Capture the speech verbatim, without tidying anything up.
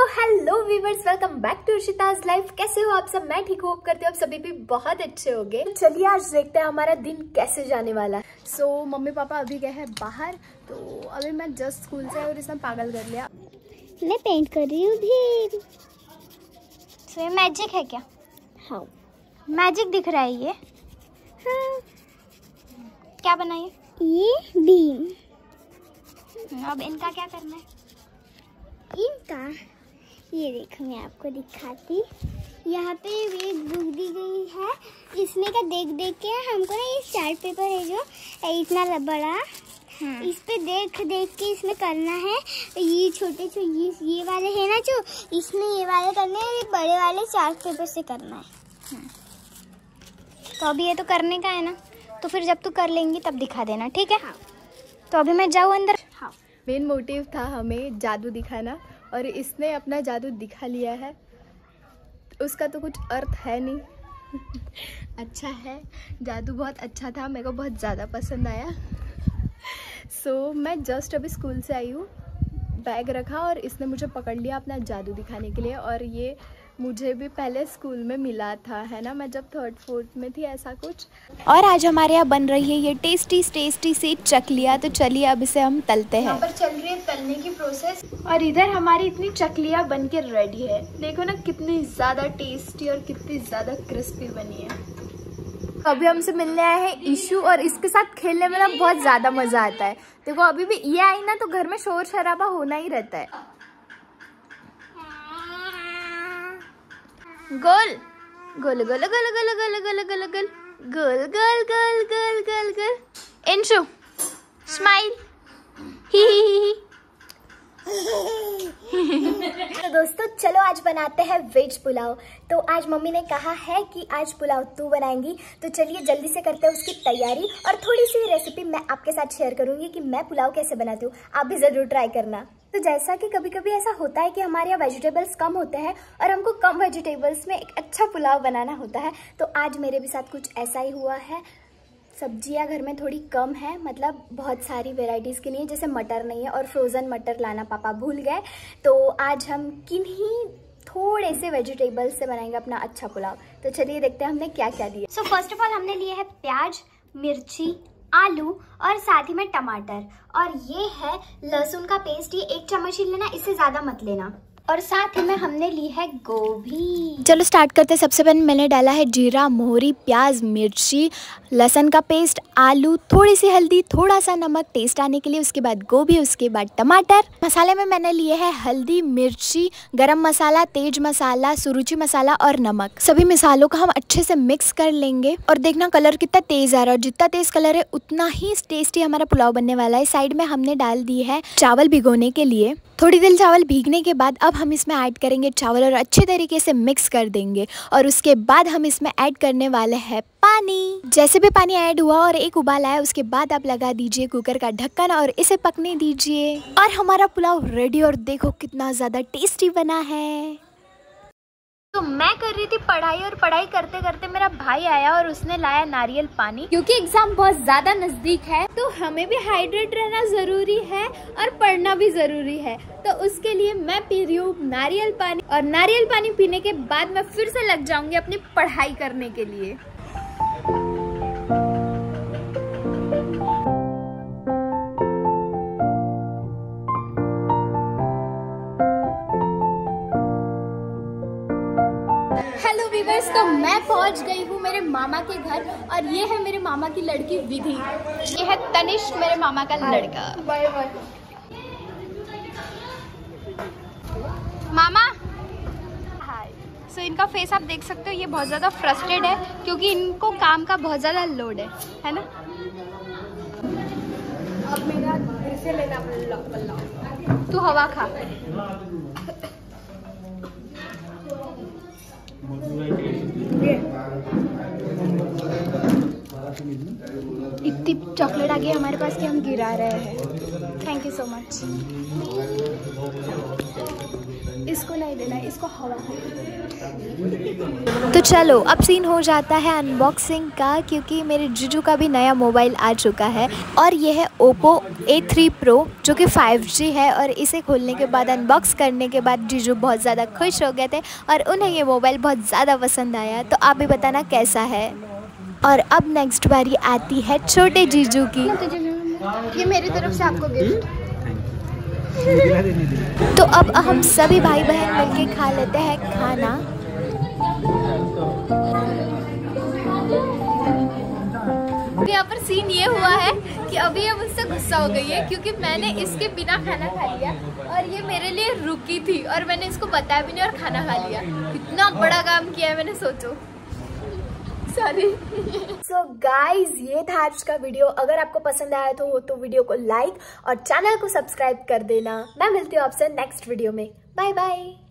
Hello viewers, welcome back to Arshita's life. कैसे हो आप सब? मैं ठीक हूँ, करती हूँ आप सभी भी बहुत अच्छे होंगे। चलिए आज देखते हैं हमारा दिन कैसे जाने वाला है। सो so, मम्मी पापा अभी गए हैं बाहर, तो अभी मैं जस्ट स्कूल से और इसने पागल कर लिया। मैं पेंट कर रही हूँ भी। so, ये मैजिक है क्या? हाँ मैजिक दिख रहा है ये। हाँ। क्या बनाइए? ये बीम। अब इनका क्या करना है? इनका ये देखो, मैं आपको दिखाती। यहाँ पे एक बुक दी गई है, इसमें का देख देख के हमको ना ये चार्ट पेपर है जो इतना बड़ा, हाँ। इस पे देख देख के इसमें करना है। ये छोटे छोटे ये, ये वाले है ना जो, इसमें ये वाले करने हैं, ये बड़े वाले चार्ट पेपर से करना है। हाँ। तो अभी ये तो करने का है ना, तो फिर जब तू कर लेंगी तब दिखा देना, ठीक है? हाँ। तो अभी मैं जाऊँ अंदर? हाँ। मेन मोटिव था हमें जादू दिखाना, और इसने अपना जादू दिखा लिया है। उसका तो कुछ अर्थ है नहीं। अच्छा है, जादू बहुत अच्छा था, मेरे को बहुत ज़्यादा पसंद आया। सो so, मैं जस्ट अभी स्कूल से आई हूँ, बैग रखा और इसने मुझे पकड़ लिया अपना जादू दिखाने के लिए। और ये मुझे भी पहले स्कूल में मिला था, है ना, मैं जब थर्ड फोर्थ में थी, ऐसा कुछ। और आज हमारे यहाँ बन रही है ये टेस्टी टेस्टी सी चकलियाँ। तो चलिए अब इसे हम तलते हैं। यहाँ पर चल रही है तलने की प्रोसेस, और इधर हमारी इतनी चकलियाँ बन के रेडी है। देखो ना कितनी ज़्यादा टेस्टी और कितनी ज़्यादा क्रिस्पी बनी है। अभी हमसे मिलने आए हैं ईशू, और इसके साथ खेलने में ना बहुत ज़्यादा मज़ा आता है। देखो अभी भी ये आई ना तो घर में शोर शराबा होना ही रहता है। गोल गोल गोल गोल गोल गोल गोल गोल गोल गोल गोल गोल गोल गोल गोल इंशु स्माइल ही ही ही। तो दोस्तों चलो आज बनाते हैं वेज पुलाव। तो आज मम्मी ने कहा है कि आज पुलाव तू बनाएंगी, तो चलिए जल्दी से करते हैं उसकी तैयारी। और थोड़ी सी रेसिपी मैं आपके साथ शेयर करूंगी कि मैं पुलाव कैसे बनाती हूँ, आप भी ज़रूर ट्राई करना। तो जैसा कि कभी कभी ऐसा होता है कि हमारे यहाँ वेजिटेबल्स कम होते हैं और हमको कम वेजिटेबल्स में एक अच्छा पुलाव बनाना होता है, तो आज मेरे भी साथ कुछ ऐसा ही हुआ है। सब्जियां घर में थोड़ी कम है, मतलब बहुत सारी वेराइटीज़ के लिए, जैसे मटर नहीं है और फ्रोज़न मटर लाना पापा भूल गए। तो आज हम किन्हीं थोड़े से वेजिटेबल्स से बनाएंगे अपना अच्छा पुलाव। तो चलिए देखते हैं हमने क्या क्या दिया। सो फर्स्ट ऑफ ऑल हमने लिए है प्याज, मिर्ची, आलू और साथ ही में टमाटर, और ये है लहसुन का पेस्ट। ये एक चम्मच ही लेना, इससे ज़्यादा मत लेना। और साथ ही में हमने ली है गोभी। चलो स्टार्ट करते हैं। सबसे पहले मैंने डाला है जीरा, मोहरी, प्याज, मिर्ची, लहसुन का पेस्ट, आलू, थोड़ी सी हल्दी, थोड़ा सा नमक टेस्ट आने के लिए, उसके बाद गोभी, उसके बाद टमाटर। मसाले में मैंने लिए है हल्दी, मिर्ची, गरम मसाला, तेज मसाला, सुरुचि मसाला और नमक। सभी मसालों को हम अच्छे से मिक्स कर लेंगे। और देखना कलर कितना तेज आ रहा है, जितना तेज कलर है उतना ही टेस्टी हमारा पुलाव बनने वाला है। साइड में हमने डाल दी है चावल भिगोने के लिए। थोड़ी देर चावल भीगने के बाद अब हम इसमें ऐड करेंगे चावल और अच्छे तरीके से मिक्स कर देंगे। और उसके बाद हम इसमें ऐड करने वाले हैं पानी। जैसे भी पानी ऐड हुआ और एक उबाल आया, उसके बाद आप लगा दीजिए कुकर का ढक्कन और इसे पकने दीजिए। और हमारा पुलाव रेडी, और देखो कितना ज़्यादा टेस्टी बना है। तो मैं कर रही थी पढ़ाई, और पढ़ाई करते करते मेरा भाई आया और उसने लाया नारियल पानी। क्योंकि एग्जाम बहुत ज्यादा नजदीक है, तो हमें भी हाइड्रेट रहना जरूरी है और पढ़ना भी जरूरी है। तो उसके लिए मैं पी रही हूँ नारियल पानी, और नारियल पानी पीने के बाद मैं फिर से लग जाऊंगी अपनी पढ़ाई करने के लिए। हेलो वीवर्स, तो मैं पहुंच गई हूँ मेरे मामा के घर, और ये है मेरे मामा की लड़की विधि। ये है तनिष्क, मेरे मामा का लड़का। बाय बाय मामा। हाय। सो इनका फेस आप देख सकते हो, ये बहुत ज़्यादा फ्रस्ट्रेटेड है क्योंकि इनको काम का बहुत ज़्यादा लोड है, है ना। अब मेरा इसे लेना पल्ला, तू हवा खा। इतनी चॉकलेट आ गई हमारे पास कि हम गिरा रहे हैं। Thank you so much. इसको नहीं देना, इसको हवा है। तो चलो अब सीन हो जाता है अनबॉक्सिंग का, क्योंकि मेरे जीजू का भी नया मोबाइल आ चुका है और ये है ओप्पो ए थ्री प्रो जो कि फाइव जी है। और इसे खोलने के बाद, अनबॉक्स करने के बाद जीजू बहुत ज़्यादा खुश हो गए थे और उन्हें ये मोबाइल बहुत ज़्यादा पसंद आया। तो आप भी बताना कैसा है। और अब नेक्स्ट बारी आती है छोटे जीजू की। ये मेरी तरफ से आपको गिफ्ट। तो अब हम सभी भाई बहन मिलके खा लेते हैं खाना। यहाँ पर सीन ये हुआ है कि अभी ये मुझसे गुस्सा हो गई है क्योंकि मैंने इसके बिना खाना खा लिया और ये मेरे लिए रुकी थी और मैंने इसको बताया भी नहीं और खाना खा लिया। इतना बड़ा काम किया है मैंने, सोचो। सॉरी। सो गाइज, ये था आज का वीडियो। अगर आपको पसंद आया तो, तो वीडियो को लाइक और चैनल को सब्सक्राइब कर देना। मैं मिलती हूँ आपसे नेक्स्ट वीडियो में। Bye bye.